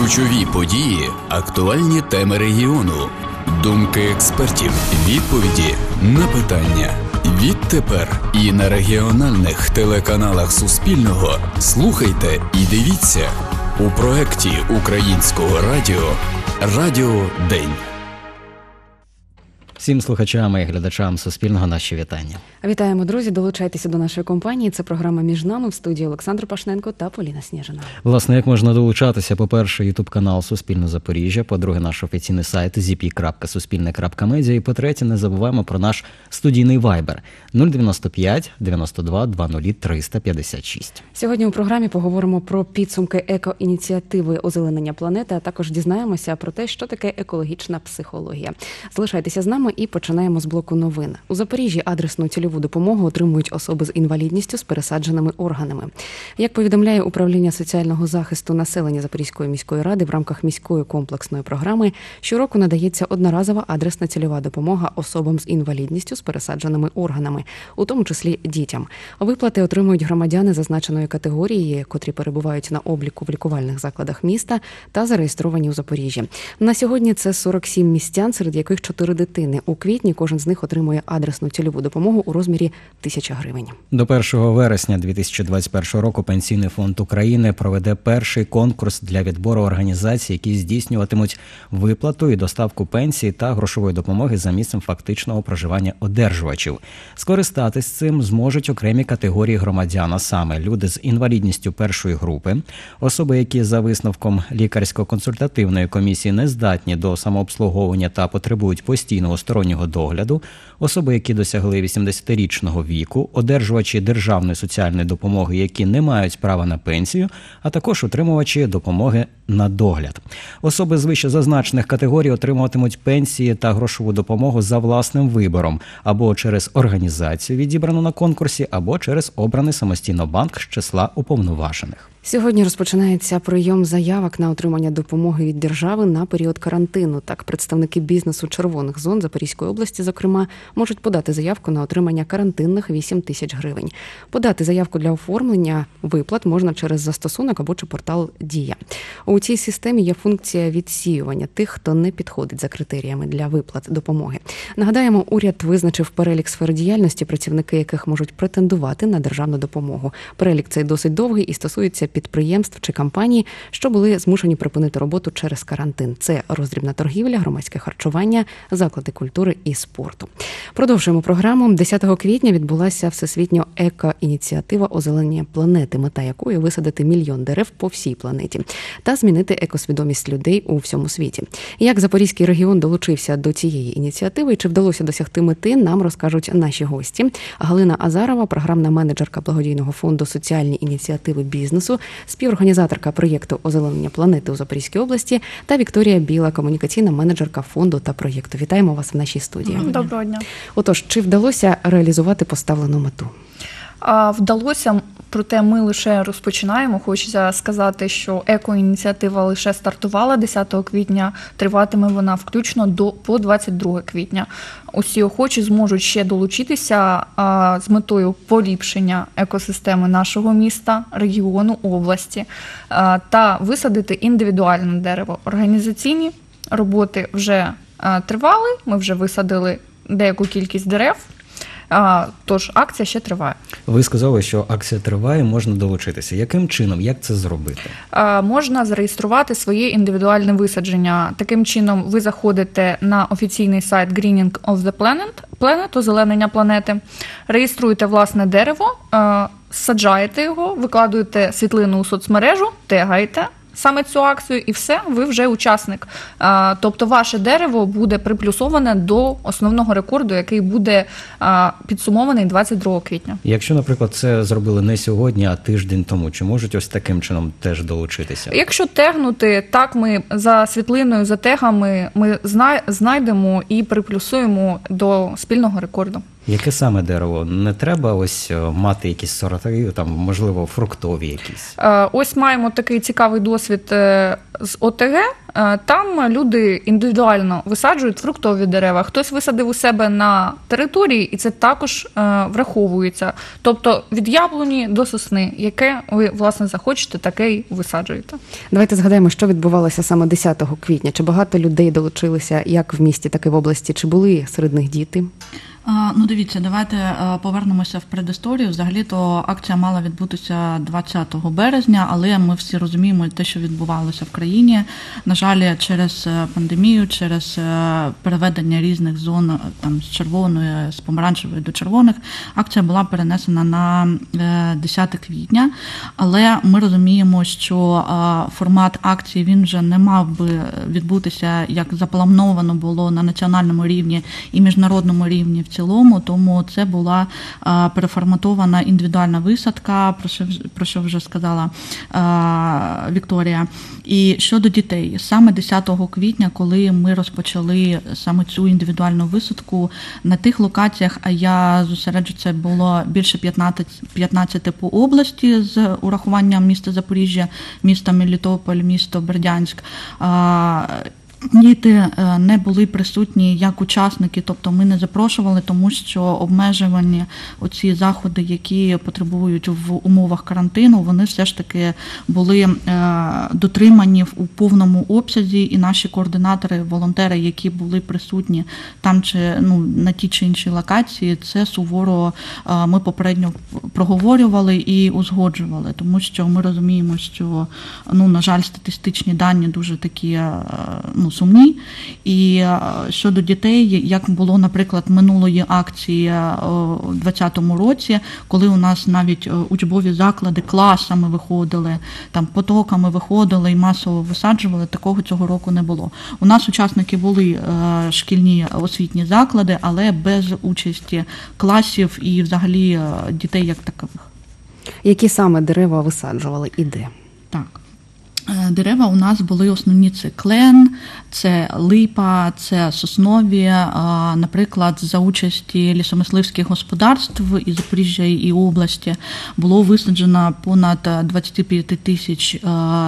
Ключові події, актуальні теми регіону, думки експертів, відповіді на питання. Відтепер і на регіональних телеканалах Суспільного слухайте і дивіться у проєкті Українського радіо «Радіо День». Всім слухачам і глядачам Суспільного наші вітання. Вітаємо, друзі, долучайтеся до нашої компанії. Це програма «Між нами», в студії Олександр Пашненко та Поліна Сніжина. Власне, як можна долучатися? По-перше, ютуб-канал Суспільне Запоріжжя, по-друге, наш офіційний сайт zp.suspilne.media і по-третє, не забуваємо про наш студійний вайбер 095 92 20 356. Сьогодні у програмі поговоримо про підсумки екоініціативи озеленення планети, а також дізнаємося про те, що таке екологічна психологія. Залишайтеся з нами і починаємо з блоку новин. У Запоріжжі адресну цільову допомогу отримують особи з інвалідністю з пересадженими органами. Як повідомляє Управління соціального захисту населення Запорізької міської ради, в рамках міської комплексної програми щороку надається одноразова адресна цільова допомога особам з інвалідністю з пересадженими органами, у тому числі дітям. Виплати отримують громадяни зазначеної категорії, котрі перебувають на обліку в лікувальних закладах міста та зареєстровані у Запоріжжі. На сьогодні це 47 містян, серед яких 4 дитини. У квітні кожен з них отримує адресну цільову допомогу у розмірі 1000 гривень. До 1 вересня 2021 року Пенсійний фонд України проведе перший конкурс для відбору організацій, які здійснюватимуть виплату і доставку пенсії та грошової допомоги за місцем фактичного проживання одержувачів. Скористатись цим зможуть окремі категорії громадян, а саме люди з інвалідністю першої групи, особи, які за висновком лікарсько-консультативної комісії не здатні до самообслуговування та потребують постійного стороннього догляду, особи, які досягли 80-річного віку, одержувачі державної соціальної допомоги, які не мають права на пенсію, а також отримувачі допомоги на догляд. Особи з вищезазначених категорій отримуватимуть пенсії та грошову допомогу за власним вибором, або через організацію, відібрану на конкурсі, або через обраний самостійно банк з числа уповноважених. Сьогодні розпочинається прийом заявок на отримання допомоги від держави на період карантину. Так, представники бізнесу червоних зон Запорізької області, зокрема, можуть подати заявку на отримання карантинних 8 тисяч гривень. Подати заявку для оформлення виплат можна через застосунок або чи портал «Дія». У цій системі є функція відсіювання тих, хто не підходить за критеріями для виплат допомоги. Нагадаємо, уряд визначив перелік сфер діяльності, працівники яких можуть претендувати на державну допомогу. Перелік цей досить довгий і стосується підприємств чи компаній, що були змушені припинити роботу через карантин. Це роздрібна торгівля, громадське харчування, заклади культури і спорту. Продовжуємо програму. 10 квітня відбулася всесвітня екоініціатива озеленення планети, мета якої висадити 1 мільйон дерев по всій планеті та змінити екосвідомість людей у всьому світі. Як Запорізький регіон долучився до цієї ініціативи і чи вдалося досягти мети, нам розкажуть наші гості. Галина Азарова, програмна менеджерка благодійного фонду «Соціальні ініціативи бізнесу», співорганізаторка проєкту «Озеленення планети» у Запорізькій області, та Вікторія Біла, комунікаційна менеджерка фонду та проєкту. Вітаємо вас в нашій студії. Доброго дня. Отож, чи вдалося реалізувати поставлену мету? Вдалося, проте ми лише розпочинаємо. Хочеться сказати, що екоініціатива лише стартувала 10 квітня, триватиме вона включно по 22 квітня. Усі охочі зможуть ще долучитися з метою поліпшення екосистеми нашого міста, регіону, області та висадити індивідуальне дерево. Організаційні роботи вже тривали, ми вже висадили деяку кількість дерев. Тож акція ще триває. Ви сказали, що акція триває, можна долучитися. Яким чином? Як це зробити? Можна зареєструвати своє індивідуальне висадження. Таким чином ви заходите на офіційний сайт Greening of the Planet, озеленення планети, реєструєте власне дерево, саджаєте його, викладуєте світлину у соцмережу, тегаєте саме цю акцію, і все, ви вже учасник. Тобто ваше дерево буде приплюсоване до основного рекорду, який буде підсумований 22 квітня. Якщо, наприклад, це зробили не сьогодні, а тиждень тому, чи можуть ось таким чином теж долучитися? Якщо тегнути, так, ми за світлиною, за тегами ми знайдемо і приплюсуємо до спільного рекорду. Яке саме дерево? Не треба ось мати якісь сорти, там, можливо, фруктові якісь? Ось маємо такий цікавий досвід з ОТГ, там люди індивідуально висаджують фруктові дерева. Хтось висадив у себе на території, і це також враховується. Тобто від яблуні до сосни, яке ви, власне, захочете, таке й висаджуєте. Давайте згадаємо, що відбувалося саме 10 квітня. Чи багато людей долучилися як в місті, так і в області? Чи були серед них діти? Ну, дивіться, давайте повернемося в предісторію. Взагалі-то акція мала відбутися 20 березня, але ми всі розуміємо те, що відбувалося в країні. На жаль, через пандемію, через переведення різних зон там, з червоної, з помаранчевої до червоних, акція була перенесена на 10 квітня. Але ми розуміємо, що формат акції він вже не мав би відбутися, як заплановано було на національному рівні і міжнародному рівні в цілому, тому це була переформатована індивідуальна висадка, про що вже сказала Вікторія. І щодо дітей, саме 10 квітня, коли ми розпочали саме цю індивідуальну висадку на тих локаціях, а я зосереджу, це було більше 15 по області з урахуванням міста Запоріжжя, міста Мелітополь, місто Бердянськ. Діти не були присутні як учасники, тобто ми не запрошували, тому що обмежувані оці заходи, які потребують в умовах карантину, вони все ж таки були дотримані у повному обсязі, і наші координатори, волонтери, які були присутні там чи на тій чи іншій локації, це суворо ми попередньо проговорювали і узгоджували, тому що ми розуміємо, що, на жаль, статистичні дані дуже такі, сумні. І щодо дітей, як було, наприклад, минулої акції у 2020 році, коли у нас навіть учбові заклади класами виходили, там потоками виходили і масово висаджували, такого цього року не було. У нас учасники були шкільні освітні заклади, але без участі класів і взагалі дітей як такових. Які саме дерева висаджували і де? Так. Дерева у нас були основні, це клен, це липа, це соснові. Наприклад, за участі лісомисливських господарств і Запоріжжя, і області було висаджено понад 25 тисяч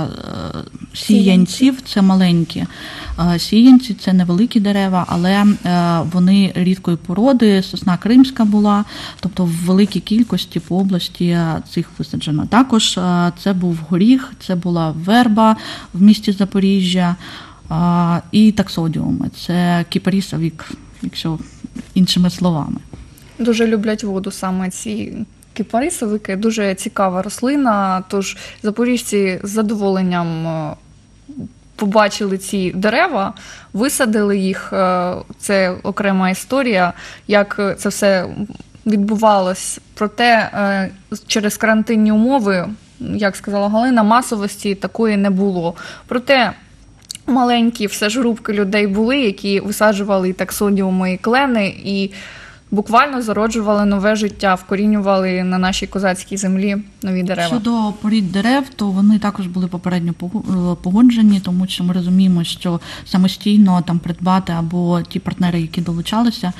сіянців, це маленькі сіянці, це невеликі дерева, але вони рідкої породи, сосна кримська була, тобто в великій кількості по області цих висаджено. Також це був горіх, це була верба в місті Запоріжжя і таксодіуми, це кіпарісовик, якщо іншими словами. Дуже люблять воду саме ці кіпарисовики, дуже цікава рослина, тож запоріжці з задоволенням побачили ці дерева, висадили їх, це окрема історія, як це все відбувалось. Проте через карантинні умови, як сказала Галина, масовості такої не було. Проте маленькі все ж групки людей були, які висаджували і таксодіуми, і клени, і буквально зароджували нове життя, вкорінювали на нашій козацькій землі нові дерева. Щодо порід дерев, то вони також були попередньо погоджені, тому що ми розуміємо, що самостійно там придбати або ті партнери, які долучалися,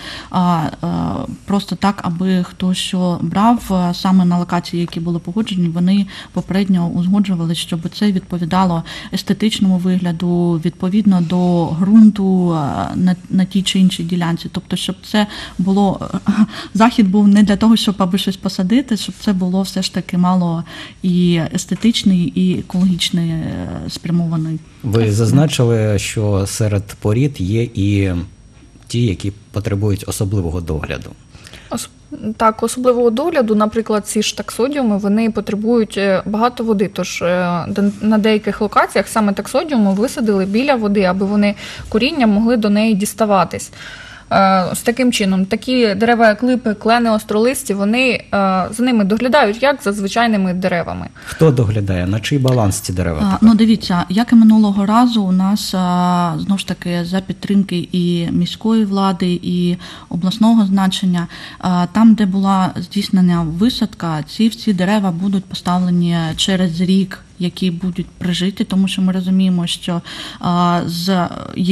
просто так, аби хто що брав, саме на локації, які були погоджені, вони попередньо узгоджували, щоб це відповідало естетичному вигляду, відповідно до ґрунту на тій чи іншій ділянці. Тобто, щоб це було, захід був не для того, щоб аби щось посадити, щоб це було все ж таки мало і естетичний, і екологічний спрямований. Ви зазначили, що серед порід є і ті, які потребують особливого догляду. Так, особливого догляду, наприклад, ці ж таксодіуми, вони потребують багато води, тож на деяких локаціях саме таксодіуми висадили біля води, аби вони корінням могли до неї діставатись. З таким чином, такі дерева, як липи, клени, остролисті, вони за ними доглядають, як за звичайними деревами. Хто доглядає? На чий баланс ці дерева? Дивіться, як і минулого разу, у нас, знову ж таки, за підтримки і міської влади, і обласного значення, там, де була здійснена висадка, ці всі дерева будуть поставлені через рік, які будуть прижиті, тому що ми розуміємо, що є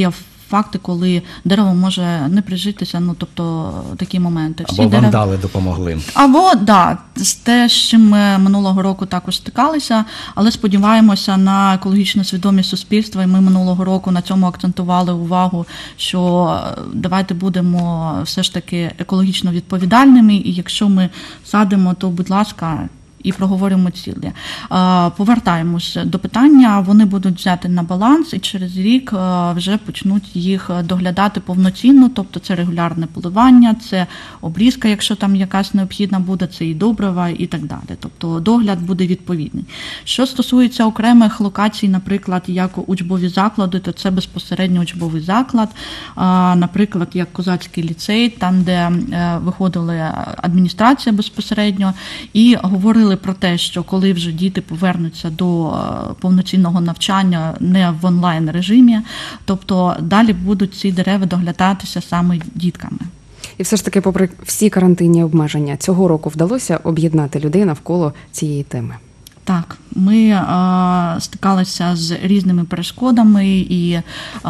факти, коли дерево може не прижитися, тобто такі моменти. Або вандали допомогли. Або, те, з чим ми минулого року також стикалися, але сподіваємося на екологічну свідомість суспільства, і ми минулого року на цьому акцентували увагу, що давайте будемо все ж таки екологічно відповідальними, і якщо ми садимо, то, будь ласка, і проговоримо цілі. Повертаємось до питання, вони будуть взяти на баланс і через рік вже почнуть їх доглядати повноцінно, тобто це регулярне поливання, це обрізка, якщо там якась необхідна буде, це і добрива і так далі. Тобто догляд буде відповідний. Що стосується окремих локацій, наприклад, як учбові заклади, то це безпосередньо учбовий заклад, наприклад, як Козацький ліцей, там, де виходила адміністрація безпосередньо і говорили про те, що коли вже діти повернуться до повноцінного навчання не в онлайн режимі, тобто далі будуть ці дерева доглядатися саме дітками. І все ж таки, попри всі карантинні обмеження, цього року вдалося об'єднати людей навколо цієї теми? Так, ми стикалися з різними перешкодами і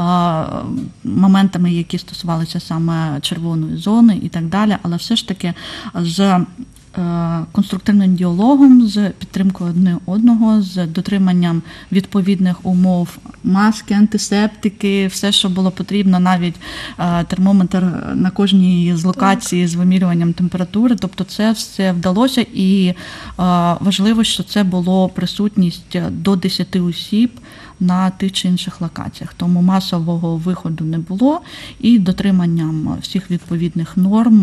моментами, які стосувалися саме червоної зони і так далі, але все ж таки з конструктивним діалогом, з підтримкою одне одного, з дотриманням відповідних умов, маски, антисептики, все, що було потрібно, навіть термометр на кожній з локацій з вимірюванням температури, тобто це все вдалося, і важливо, що це було присутність до 10 осіб на тих чи інших локаціях. Тому масового виходу не було, і дотриманням всіх відповідних норм,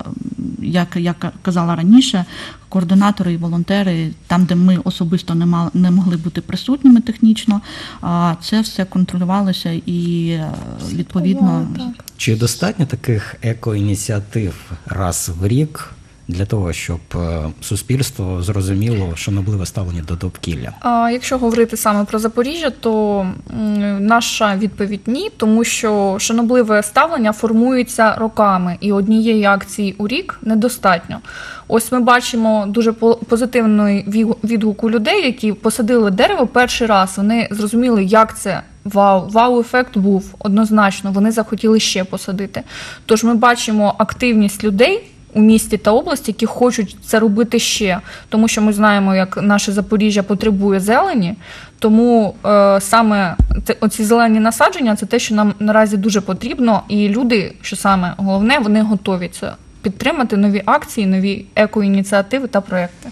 як я казала раніше, координатори і волонтери, там, де ми особисто не могли бути присутніми технічно, це все контролювалося і відповідно. Чи достатньо таких екоініціатив раз в рік для того, щоб суспільство зрозуміло шанобливе ставлення до довкілля? Якщо говорити саме про Запоріжжя, то наша відповідь – ні, тому що шанобливе ставлення формується роками, і однієї акції у рік недостатньо. Ось ми бачимо дуже позитивний відгук у людей, які посадили дерево перший раз, вони зрозуміли, як це. Вау-ефект був однозначно, вони захотіли ще посадити. Тож ми бачимо активність людей у місті та області, які хочуть це робити ще, тому що ми знаємо, як наше Запоріжжя потребує зелені, тому саме оці зелені насадження – це те, що нам наразі дуже потрібно, і люди, що саме головне, вони готові це підтримати, нові акції, нові екоініціативи та проекти.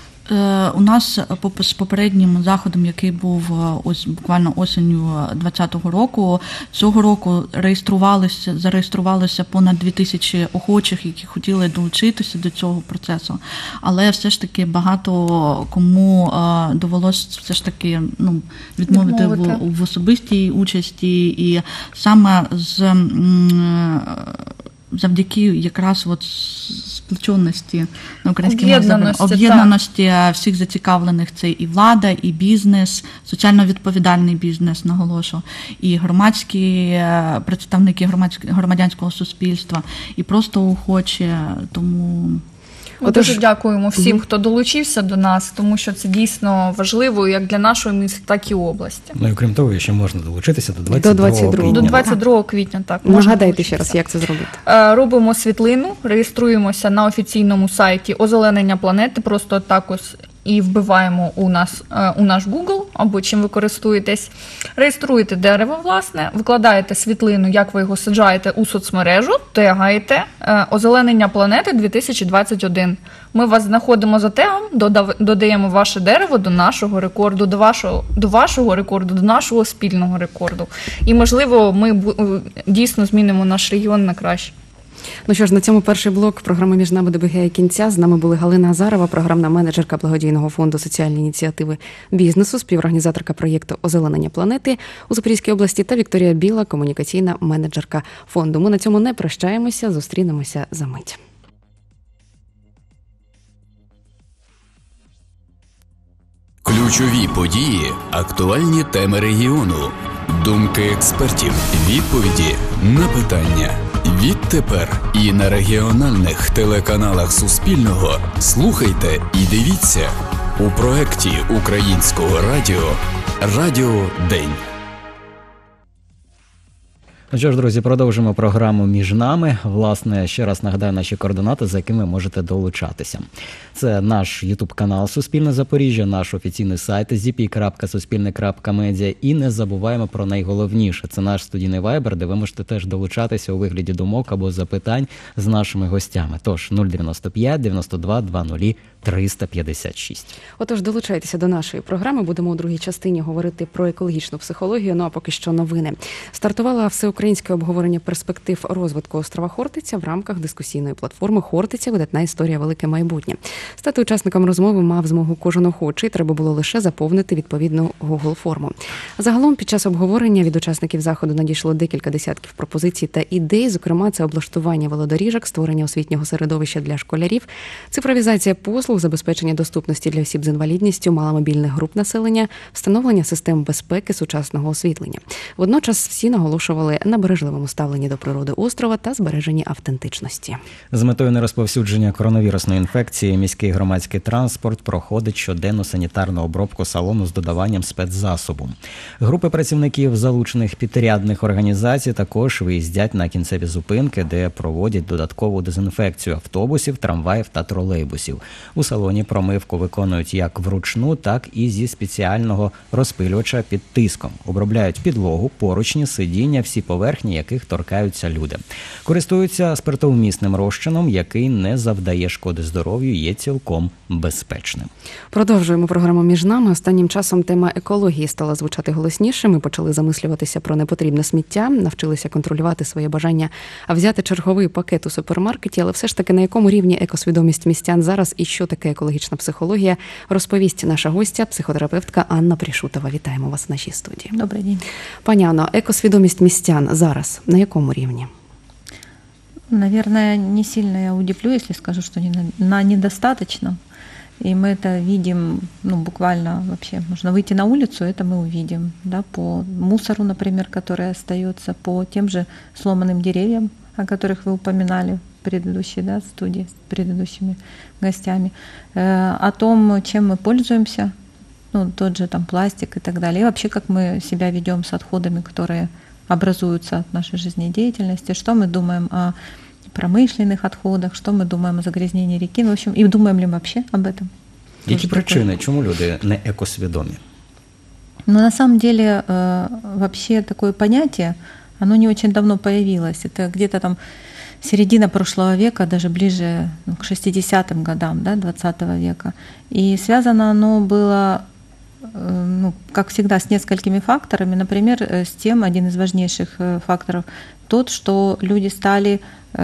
У нас з попереднім заходом, який був ось буквально осінню 2020 року, цього року зареєструвалося понад 2000 охочих, які хотіли долучитися до цього процесу. Але все ж таки багато кому довелося все ж таки відмовити в особистій участі, і саме завдяки якраз сплоченості на українській об'єднаності всіх зацікавлених, це і влада, і бізнес, соціально відповідальний бізнес, наголошу, і громадські представники громадянського суспільства, і просто охочі, тому... Ми дуже дякуємо всім, хто долучився до нас, тому що це дійсно важливо як для нашого міста, так і області. Ну і крім того, ще можна долучитися до 22 квітня. До 22 квітня, так. Нагадайте ще раз, як це зробити. Робимо світлину, реєструємося на офіційному сайті «Озеленення планети», просто так ось і вбиваємо у наш Google, або чим ви користуєтесь. Реєструєте дерево, власне, викладаєте світлину, як ви його саджаєте у соцмережу, тегаєте «Озеленення планети 2021». Ми вас знаходимо за тегом, додаємо ваше дерево до нашого рекорду, до вашого рекорду, до нашого спільного рекорду. І, можливо, ми дійсно змінимо наш регіон на краще. Ну що ж, на цьому перший блок програми «Між нами» добігає кінця. З нами були Галина Азарова, програмна менеджерка благодійного фонду соціальні ініціативи бізнесу, співорганізаторка проєкту «Озеленення планети» у Запорізькій області, та Вікторія Біла, комунікаційна менеджерка фонду. Ми на цьому не прощаємося, зустрінемося за мить. Ключові події, актуальні теми регіону, думки експертів, відповіді на питання. Відтепер і на регіональних телеканалах Суспільного слухайте і дивіться у проєкті Українського радіо «Радіо День». Ну що ж, друзі, продовжимо програму «Між нами». Власне, ще раз нагадаю наші координати, за якими можете долучатися. Це наш YouTube-канал «Суспільне Запоріжжя», наш офіційний сайт zp.suspilne.media. І не забуваємо про найголовніше. Це наш студійний Viber, де ви можете теж долучатися у вигляді думок або запитань з нашими гостями. Тож 095 92 20 356. Отож, долучайтеся до нашої програми. Будемо у другій частині говорити про екологічну психологію. Ну а поки що новини. Стартувала всеукраїнське обговорення перспектив розвитку острова Хортиця в рамках дискусійної платформи «Хортиця. Видатна історія. Велике майбутнє». Стати учасником розмови мав змогу кожен охочий, треба було лише заповнити відповідну Google-форму. Загалом, під час обговорення від учасників заходу надійшло декілька десятків пропозицій та ідей, зокрема, це облаштування велодоріжок, створення освітнього середовища для школярів, цифровізація послуг, забезпечення доступності для осіб з інвалідністю, маломобільних груп населення, встановлення систем безпеки, сучасного освітлення. Водночас всі наголошували на бережливому ставленні до природи острова та збереженні автентичності. З метою нерозповсюдження коронавірусної інфекції міський громадський транспорт проходить щоденну санітарну обробку салону з додаванням спецзасобу. Групи працівників залучених підрядних організацій також виїздять на кінцеві зупинки, де проводять додаткову дезінфекцію автобусів, трамваїв та тролейбусів. У салоні промивку виконують як вручну, так і зі спеціального розпилювача під тиском. Обробляють підлогу, поручні, сидіння, всі поверхні, яких торкаються люди. Користуються спиртовмісним розчином, який не завдає шкоди здоров'ю, є цілком безпечним. Продовжуємо програму «Між нами». Останнім часом тема екології стала звучати голосніше. Ми почали замислюватися про непотрібне сміття, навчилися контролювати своє бажання взяти черговий пакет у супермаркеті. Але все ж таки, на якому рівні екосвідомість містян зараз і що таке екологічна психологія, розповість наша гостя, психотерапевтка Анна Прішутова. Вітаємо вас в нашій студії. Добрий день. Пані Анно, екосвідомість містян зараз на якому рівні? Наверное, не сильно я удивлю, если скажу, что на недостаточно. И мы это видим, буквально вообще. Можно выйти на улицу, это мы увидим. Да, по мусору, например, который остается, по тем же сломанным деревьям, о которых вы упоминали в предыдущей студии с предыдущими гостями. О том, чем мы пользуемся, тот же там пластик и так далее. И вообще, как мы себя ведем с отходами, которые образуются от нашей жизнедеятельности, что мы думаем о промышленных отходах, что мы думаем о загрязнении реки, в общем, и думаем ли мы вообще об этом. Які причини, чому люди не екосвідомі? На самом деле, вообще такое понятие, оно не очень давно появилось. Это где-то там середина прошлого века, даже ближе к 60-м годам, 20 века. И связано оно было, как всегда, с несколькими факторами. Например, с тем, один из важнейших факторов, тот, что люди стали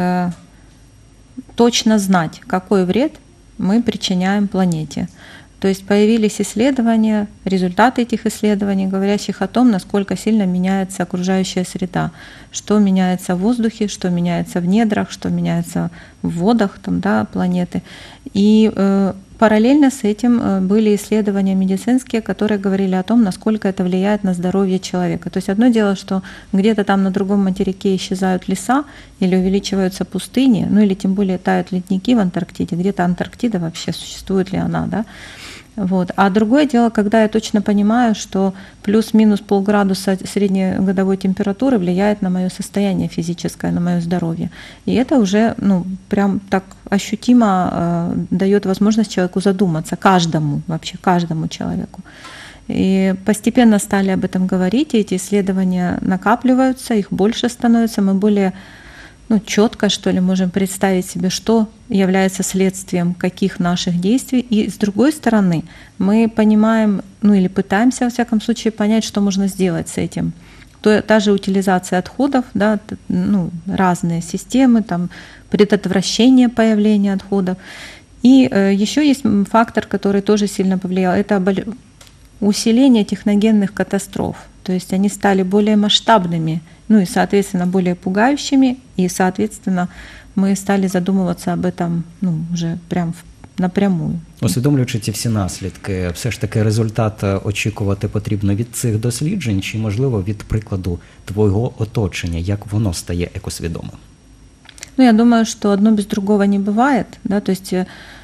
точно знать, какой вред мы причиняем планете. То есть появились исследования, результаты этих исследований, говорящих о том, насколько сильно меняется окружающая среда, что меняется в воздухе, что меняется в недрах, что меняется в водах планеты. И параллельно с этим были исследования медицинские, которые говорили о том, насколько это влияет на здоровье человека. То есть одно дело, что где-то там на другом материке исчезают леса или увеличиваются пустыни, или тем более тают ледники в Антарктиде, где-то Антарктида вообще, существует ли она, Вот. А другое дело, когда я точно понимаю, что плюс-минус полградуса среднегодовой температуры влияет на мое состояние физическое, на мое здоровье. И это уже прям так ощутимо дает возможность человеку задуматься, каждому человеку. И постепенно стали об этом говорить, и эти исследования накапливаются, их больше становится, мы более четко, что ли, можем представить себе, что является следствием каких наших действий. И с другой стороны, мы понимаем, или пытаемся, во всяком случае, понять, что можно сделать с этим. Та же утилизация отходов, разные системы, предотвращение появления отходов. И еще есть фактор, который тоже сильно повлиял, это усиление техногенных катастроф. То есть они стали более масштабными, и, соответственно, более пугающими, и, соответственно, мы стали задумываться об этом уже прям напрямую. Усвідомлюючи ці всі наслідки, все ж таки результат очікувати потрібно від цих досліджень, чи, можливо, від прикладу твого оточення, як воно стає екосвідомим? Я думаю, что одно без другого не бывает, то есть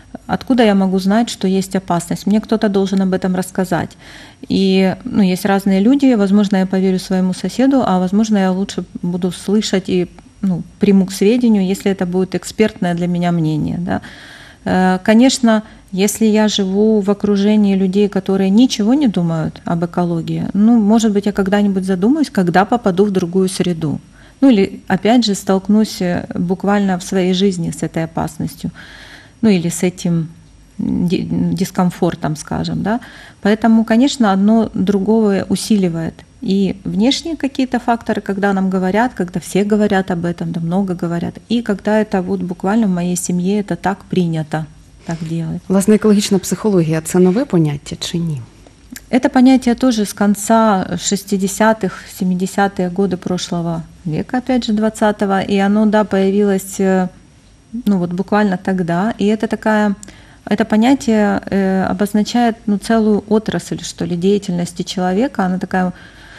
Откуда я могу знать, что есть опасность? Мне кто-то должен об этом рассказать. И есть разные люди, возможно, я поверю своему соседу, а возможно, я лучше буду слышать и приму к сведению, если это будет экспертное для меня мнение. Да. Конечно, если я живу в окружении людей, которые ничего не думают об экологии, может быть, я когда-нибудь задумаюсь, когда попаду в другую среду. Или, опять же, столкнусь буквально в своей жизни с этой опасностью. Или с этим дискомфортом, скажем. Да? Поэтому, конечно, одно другого усиливает. И внешние какие-то факторы, когда нам говорят, когда все говорят об этом, да много говорят, и когда это буквально в моей семье это так принято, так делать. Власне, екологічна психологія – це нове поняття чи ні? Это понятие тоже с конца 60-х, 70-е годы прошлого века, опять же, 20-го, и оно, появилось буквально тогда, и это понятие обозначает целую отрасль, что ли, деятельности человека, она такая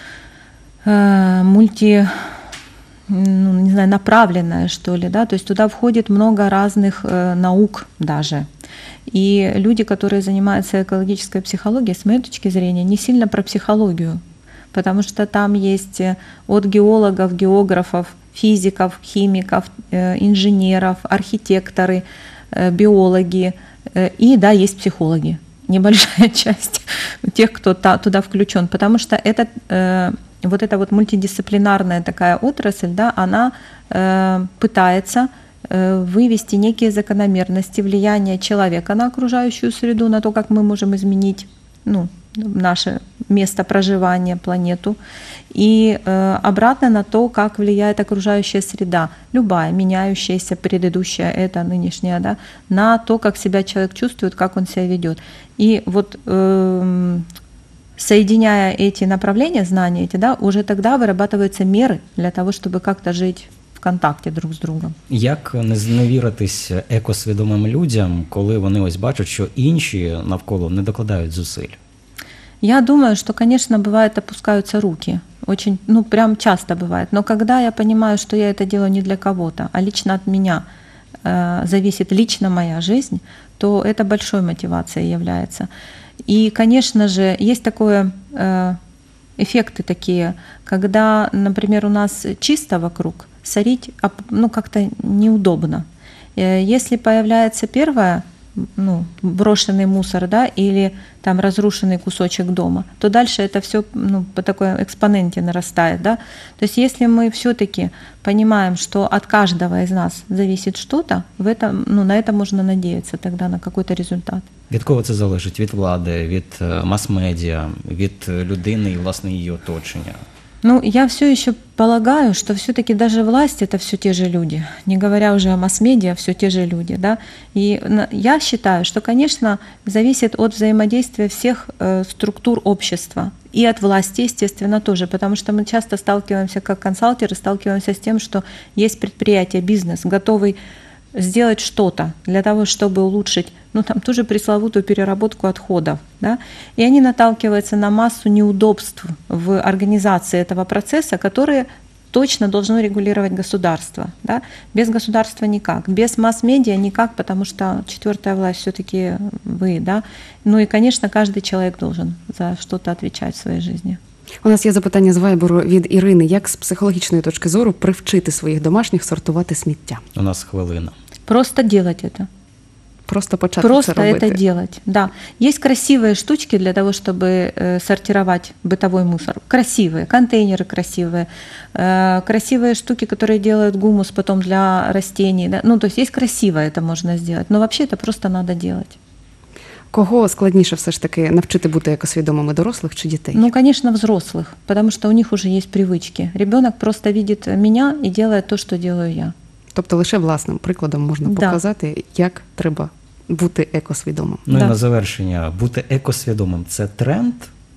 направленная, что ли, да, то есть туда входит много разных наук даже. И люди, которые занимаются экологической психологией, с моей точки зрения, не сильно про психологию, потому что там есть от геологов, географов, физиков, химиков, инженеров, архитекторы, биологи, и есть психологи, небольшая часть тех, кто туда включен, потому что это мультидисциплинарная такая отрасль, да, она пытается вывести некие закономерности влияния человека на окружающую среду, на то, как мы можем изменить наше место проживания, планету, и обратно на то, как влияет окружающая среда, любая, меняющаяся, предыдущая, это нынешняя, да, на то, как себя человек чувствует, как он себя ведет. И соединяя эти направления, знания эти, да, уже тогда вырабатываются меры для того, чтобы как-то жить в контакті друг з другом. Як не зневіритись екосвідомим людям, коли вони ось бачать, що інші навколо не докладають зусиль? Я думаю, что, конечно, бывает, опускаются руки. Очень, прям часто бывает. Но когда я понимаю, что я это делаю не для кого-то, а лично от меня зависит лично моя жизнь, то это большой мотивацией является. И, конечно же, есть такое эффекты такие, когда, например, у нас чисто вокруг, сорить как-то неудобно. Если появляется первое, брошенный мусор, да, или там разрушенный кусочек дома, то дальше это все по такой экспоненте нарастает, да. То есть если мы все-таки понимаем, что от каждого из нас зависит что-то, на это можно надеяться тогда на какой-то результат. Від кого це залежить? Від влади, від мас-медіа, від людини і, власне, її оточення? Я все еще полагаю, что все-таки даже власть — это все те же люди, не говоря уже о масс-медиа, все те же люди, да. И я считаю, что, конечно, зависит от взаимодействия всех структур общества и от власти, естественно, тоже, потому что мы часто сталкиваемся, как консалтеры, сталкиваемся с тем, что есть предприятие, бизнес, готовый сделать что-то для того, чтобы улучшить, ту же пресловутую переработку отходов, да, и они наталкиваются на массу неудобств в организации этого процесса, которые точно должно регулировать государство, да. Без государства никак, без масс-медиа никак, потому что четвертая власть все-таки вы, да. И, конечно, каждый человек должен за что-то отвечать в своей жизни. У нас є запитання з Вайберу від Ірини. Як з психологічної точки зору привчити своїх домашніх сортувати сміття? У нас хвилина. Просто делать это. Просто почати Просто це робити. это делать, да. Есть красивые штучки для того, чтобы сортировать бытовой мусор. Красивые, контейнеры красивые, красивые штуки, которые делают гумус потом для растений. Да? То есть есть красиво это можно сделать, но вообще это просто надо делать. Кого складніше все ж таки навчити бути екосвідомими, дорослих чи дітей? Конечно, взрослых, потому что у них уже есть привычки. Ребенок просто видит меня и делает то, что делаю я. Тобто лише власним прикладом можна показати, як треба бути екосвідомим. І на завершення, бути екосвідомим – це тренд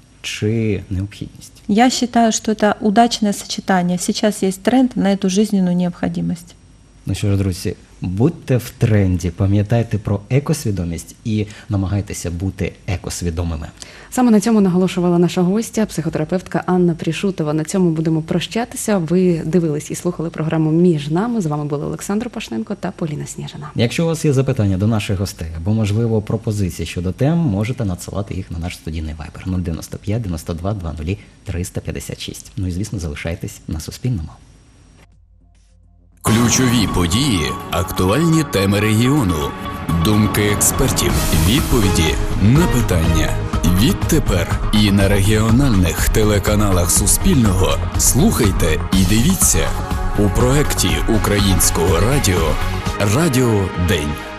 чи необхідність? Я считаю, что это удачное сочетание. Сейчас есть тренд на эту жизненную необходимость. Що ж, друзі, Будьте в тренді, пам'ятайте про екосвідомість і намагайтеся бути екосвідомими. Саме на цьому наголошувала наша гостя, психотерапевтка Анна Прішутова. На цьому будемо прощатися. Ви дивились і слухали програму «Між нами». З вами були Олександр Пашненко та Поліна Сніжина. Якщо у вас є запитання до наших гостей або, можливо, пропозиції щодо тем, можете надсилати їх на наш студійний вайбер 095 92 20 356. Ну і, звісно, залишайтесь на Суспільному. Ключові події, актуальні теми регіону, думки експертів, відповіді на питання. Відтепер і на регіональних телеканалах Суспільного слухайте і дивіться у проекті Українського радіо «Радіо День».